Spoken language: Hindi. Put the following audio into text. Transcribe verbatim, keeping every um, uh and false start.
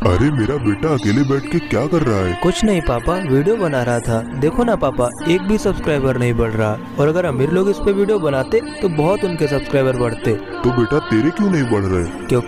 अरे मेरा बेटा अकेले बैठ के क्या कर रहा है? कुछ नहीं पापा, वीडियो बना रहा था। देखो ना पापा, एक भी सब्सक्राइबर नहीं बढ़ रहा। और अगर अमीर लोग इस पे वीडियो बनाते तो बहुत उनके सब्सक्राइबर बढ़ते। तो बेटा तेरे क्यों नहीं बढ़ रहे? क्यों